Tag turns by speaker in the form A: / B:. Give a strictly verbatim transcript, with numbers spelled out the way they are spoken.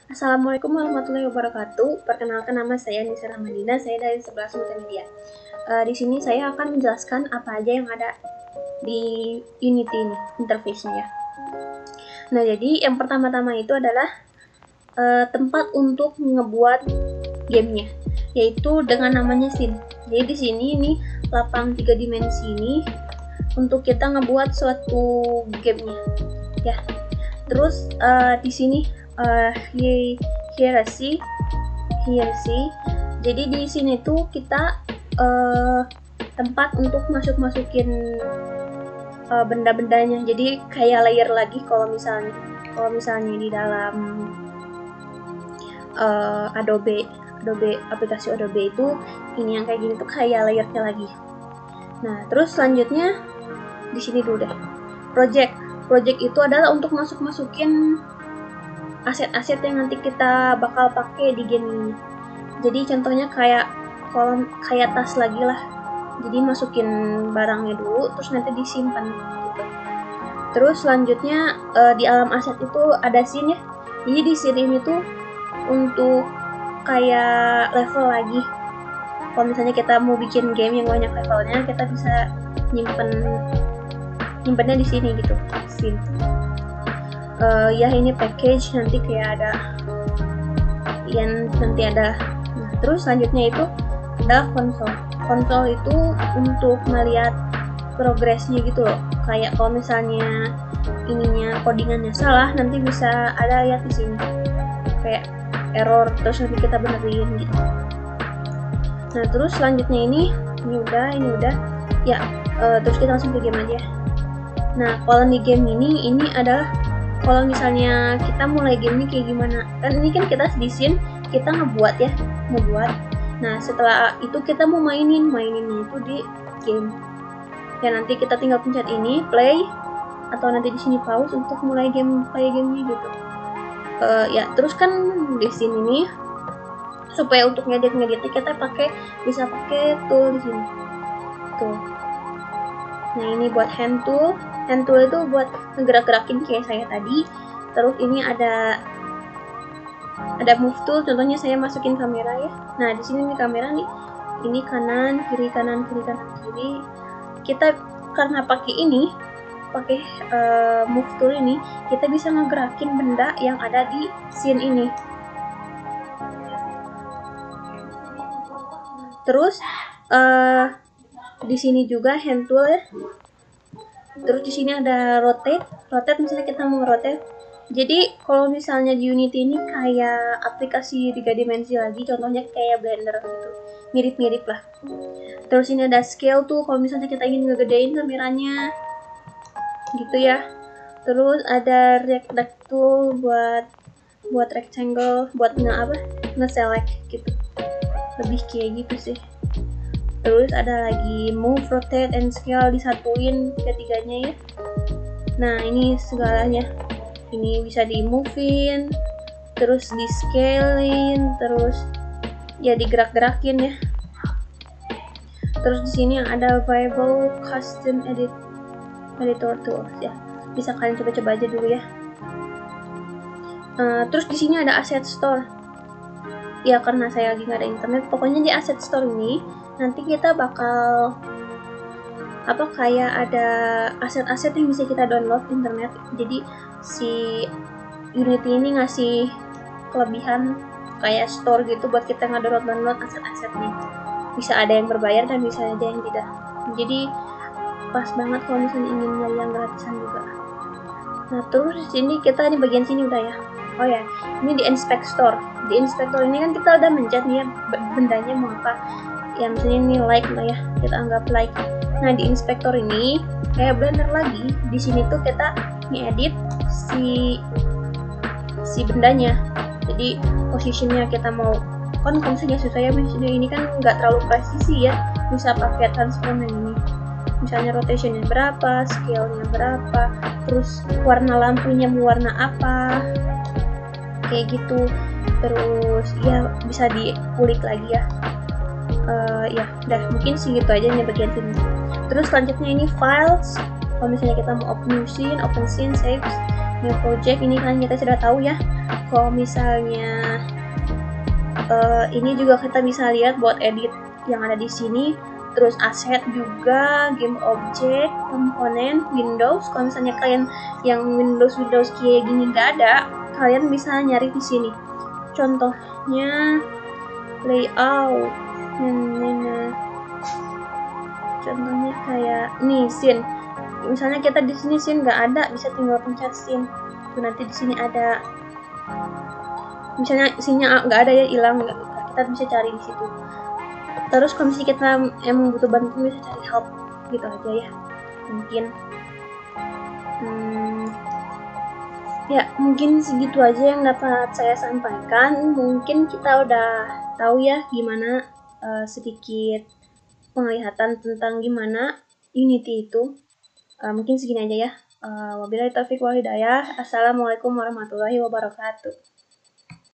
A: Assalamualaikum warahmatullahi wabarakatuh. Perkenalkan, nama saya Nisa Ramadina, saya dari sebelas Multimedia. Uh, di sini saya akan menjelaskan apa aja yang ada di Unity ini, interface-nya ya. Nah, jadi yang pertama-tama itu adalah uh, tempat untuk ngebuat gamenya, yaitu dengan namanya scene. Jadi di sini ini lapang tiga dimensi ini untuk kita ngebuat suatu gamenya, ya. Terus uh, di sini uh, hierarchy, hierarchy. Jadi di sini tuh kita uh, tempat untuk masuk-masukin uh, benda-bendanya. Jadi kayak layer lagi kalau misalnya kalau misalnya di dalam uh, Adobe Adobe aplikasi Adobe itu ini yang kayak gini tuh kayak layernya lagi. Nah, terus selanjutnya di sini dulu deh. Project. Project itu adalah untuk masuk-masukin aset-aset yang nanti kita bakal pakai di game ini. Jadi contohnya kayak kolom kayak tas lagi lah. Jadi masukin barangnya dulu, terus nanti disimpan gitu. Terus selanjutnya uh, di alam aset itu ada scene ya. Jadi di scene ini tuh untuk kayak level lagi. Kalau misalnya kita mau bikin game yang banyak levelnya, kita bisa nyimpen nyimpennya di sini gitu. Scene. Uh, ya ini package, nanti kayak ada yang nanti ada. Nah, terus selanjutnya itu ada konsol. Konsol itu untuk melihat progresnya gitu loh. Kayak kalau misalnya ininya codingannya salah, nanti bisa ada lihat di sini kayak error, terus nanti kita benerin gitu. Nah, terus selanjutnya ini ini udah ini udah ya. Uh, terus kita langsung ke game aja. Nah, kalau di game ini ini adalah kalau misalnya kita mulai game ini kayak gimana, kan ini kan kita di scene kita ngebuat ya ngebuat nah setelah itu kita mau mainin maininnya itu di game ya. Nanti kita tinggal pencet ini play atau nanti di sini pause untuk mulai game play gamenya gitu. Uh, ya terus kan di sini nih supaya untuk ngedit-ngeditnya kita pakai bisa pakai tool di sini tuh. Nah, ini buat hand tool. Hand tool itu buat ngegerak-gerakin kayak saya tadi. Terus ini ada ada move tool, contohnya saya masukin kamera ya. Nah, di sini nih kamera nih. Ini kanan, kiri, kanan, kiri, kanan, kiri. Kita karena pakai ini, pakai uh, move tool ini, kita bisa ngegerakin benda yang ada di scene ini. Terus uh, di sini juga hand tool ya. Terus di sini ada rotate. Rotate misalnya kita mau rotate. Jadi kalau misalnya di Unity ini kayak aplikasi tiga dimensi lagi, contohnya kayak Blender gitu. Mirip-mirip lah. Terus ini ada scale tuh kalau misalnya kita ingin ngegedein kameranya. Gitu ya. Terus ada rectangle tool buat buat rectangle, buat nge apa? Nge-select gitu. Lebih kayak gitu sih. Terus ada lagi move, rotate, and scale, disatuin ketiganya ya. Nah, ini segalanya. Ini bisa di move-in, terus di scale-in, terus ya digerak-gerakin ya. Terus di sini ada variable custom edit editor tools ya. Bisa kalian coba-coba aja dulu ya. Uh, terus di sini ada asset store. Ya karena saya lagi nggak ada internet, pokoknya di asset store ini nanti kita bakal apa kayak ada aset-aset yang bisa kita download internet. Jadi si Unity ini ngasih kelebihan kayak store gitu buat kita ngedownload download aset-asetnya. Bisa ada yang berbayar dan bisa ada yang tidak. Jadi pas banget kalau misalnya ingin nyari yang gratisan juga. Nah, terus di sini kita di bagian sini udah ya. Oh ya, ini di inspect store. Di inspector ini kan kita udah mencet nih ya bendanya mau apa. Ya misalnya ini like lah ya, kita anggap like. Nah, di inspektor ini kayak Blender lagi. Di sini tuh kita ngedit si si bendanya. Jadi posisinya kita mau kan konsepnya susah ya, misalnya ini kan nggak terlalu presisi ya. Bisa pakai transform yang ini. Misalnya rotationnya berapa, scale-nya berapa, terus warna lampunya mau warna apa, kayak gitu. Terus ya bisa dikulik lagi ya. Uh, ya udah mungkin segitu aja nih bagian sini. Terus selanjutnya ini files. Kalau misalnya kita mau open new scene, open scene, save new project, ini kan kita sudah tahu ya. Kalau misalnya uh, ini juga kita bisa lihat buat edit yang ada di sini. Terus aset juga, game object, komponen, Windows. Kalau misalnya kalian yang Windows Windows kayak gini nggak ada, kalian bisa nyari di sini. Contohnya layout. Nah, contohnya kayak nih scene. Misalnya kita di sini scene nggak ada, bisa tinggal pencet scene. Tuh nanti di sini ada. Misalnya scene-nya nggak ada ya, hilang, kita bisa cari di situ. Terus kalau misalnya kita emang butuh bantuan, bisa cari help gitu aja ya. Mungkin hmm, ya mungkin segitu aja yang dapat saya sampaikan. Mungkin kita udah tahu ya gimana uh, sedikit penglihatan tentang gimana Unity itu. Uh, mungkin segini aja ya. Uh, wabillahi taufiq wal hidayah. Assalamualaikum warahmatullahi wabarakatuh.